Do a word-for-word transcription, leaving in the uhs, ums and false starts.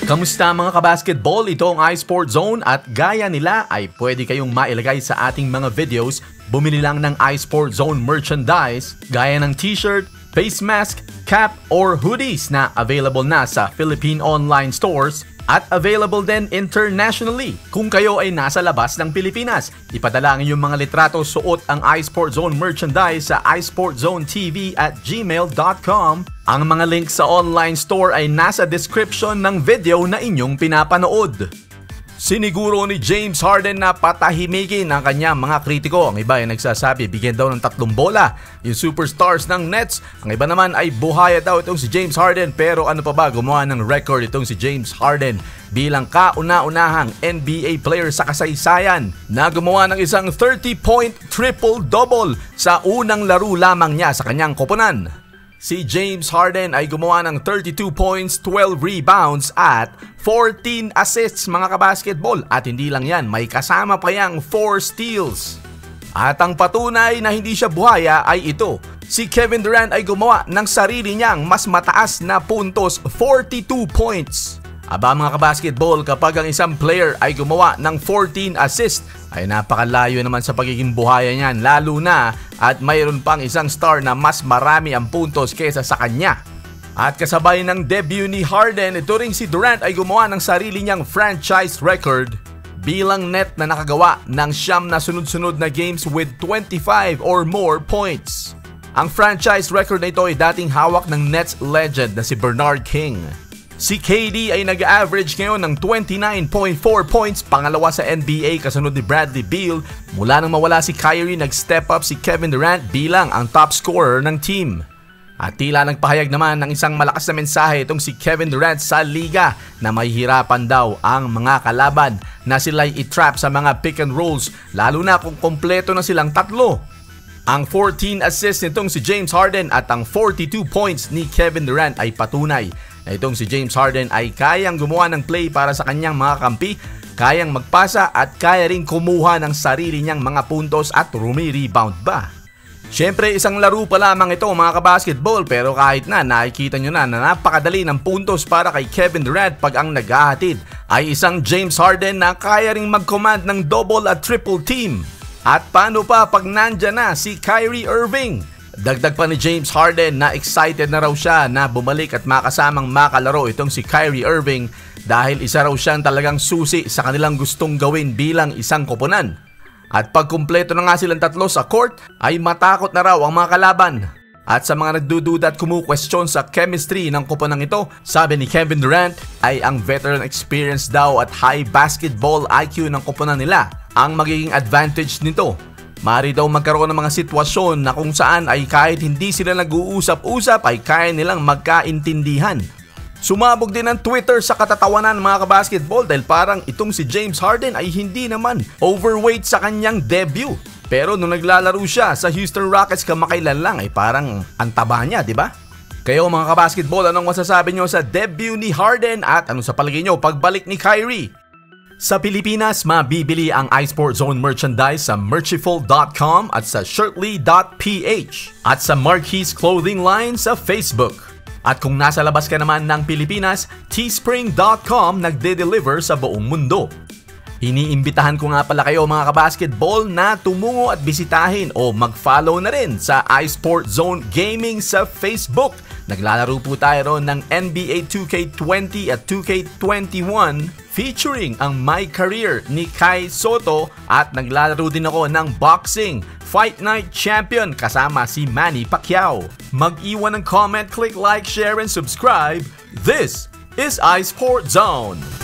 Kamusta mga kabasketball? Ito ang iSport Zone at gaya nila ay pwede kayong mailagay sa ating mga videos. Bumili lang ng iSport Zone merchandise gaya ng t-shirt, face mask, cap, or hoodies na available na sa Philippine online stores at available din internationally. Kung kayo ay nasa labas ng Pilipinas, ipadala ang inyong mga litrato, suot ang iSport Zone merchandise sa isportzonetv at gmail dot com. Ang mga links sa online store ay nasa description ng video na inyong pinapanood. Siniguro ni James Harden na patahimikin ang kanyang mga kritiko. Ang iba ay nagsasabi bigyan daw ng tatlong bola yung superstars ng Nets. Ang iba naman ay buhaya daw itong si James Harden. Pero ano pa ba, gumawa ng record itong si James Harden bilang kauna-unahang N B A player sa kasaysayan na gumawa ng isang thirty point triple-double sa unang laro lamang niya sa kanyang koponan. Si James Harden ay gumawa ng thirty-two points, twelve rebounds at fourteen assists mga kabasketball. At hindi lang yan, may kasama pa yang four steals. At ang patunay na hindi siya buhaya ay ito. Si Kevin Durant ay gumawa ng sarili niyang mas mataas na puntos, forty-two points. Aba mga kabasketball, kapag ang isang player ay gumawa ng fourteen assists, ay napakalayo naman sa pagiging buhaya niyan, lalo na at mayroon pang isang star na mas marami ang puntos kesa sa kanya. At kasabay ng debut ni Harden, ito ring si Durant ay gumawa ng sarili niyang franchise record bilang net na nakagawa ng siyam na sunod-sunod na games with twenty-five or more points. Ang franchise record na ito ay dating hawak ng Nets legend na si Bernard King. Si K D ay nag-average ngayon ng twenty-nine point four points, pangalawa sa N B A kasunod ni Bradley Beal. Mula nang mawala si Kyrie, nag-step up si Kevin Durant bilang ang top scorer ng team. At tila nagpahayag naman ng isang malakas na mensahe itong si Kevin Durant sa liga na mahihirapan daw ang mga kalaban na sila'y itrap sa mga pick and rolls, lalo na kung kompleto na silang tatlo. Ang fourteen assists nitong si James Harden at ang forty-two points ni Kevin Durant ay patunay na itong si James Harden ay kayang gumawa ng play para sa kanyang mga kampi, kayang magpasa at kaya rin kumuha ng sarili niyang mga puntos at rumi-rebound ba. Siyempre isang laro pa lamang ito mga kabasketball, pero kahit na nakikita nyo na na napakadali ng puntos para kay Kevin Durant pag ang naghahatid ay isang James Harden na kaya ring mag-command ng double at triple team. At paano pa pag nandyan na si Kyrie Irving? Dagdag pa ni James Harden na excited na raw siya na bumalik at makasamang makalaro itong si Kyrie Irving dahil isa raw siyang talagang susi sa kanilang gustong gawin bilang isang koponan. At pag kumpleto na nga silang tatlo sa court ay matakot na raw ang mga kalaban. At sa mga nagdududa at kumukwestiyon sa chemistry ng koponan ito, sabi ni Kevin Durant ay ang veteran experience daw at high basketball I Q ng koponan nila ang magiging advantage nito. Mari daw magkaroon ng mga sitwasyon na kung saan ay kahit hindi sila nag-uusap-usap ay kaya nilang magkaintindihan. Sumabog din ang Twitter sa katatawanan mga kabasketball dahil parang itong si James Harden ay hindi naman overweight sa kanyang debut. Pero nung naglalaro siya sa Houston Rockets kamakailan lang ay parang ang taba niya, di ba? Kayo mga kabasketball, anong masasabi nyo sa debut ni Harden at ano sa palagay nyo pagbalik ni Kyrie? Sa Pilipinas, mabibili ang iSport Zone merchandise sa merchiful dot com at sa shirtly dot p h at sa Marquis Clothing Line sa Facebook. At kung nasa labas ka naman ng Pilipinas, teespring dot com nagde-deliver sa buong mundo. Iniimbitahan ko nga pala kayo mga kabasketball na tumungo at bisitahin o mag-follow na rin sa iSport Zone Gaming sa Facebook. Naglalaro po tayo ron ng N B A two K twenty at two K twenty-one featuring ang My Career ni Kai Soto at naglalaro din ako ng boxing Fight Night Champion kasama si Manny Pacquiao. Mag-iwan ng comment, click like, share, and subscribe. This is iSport Zone.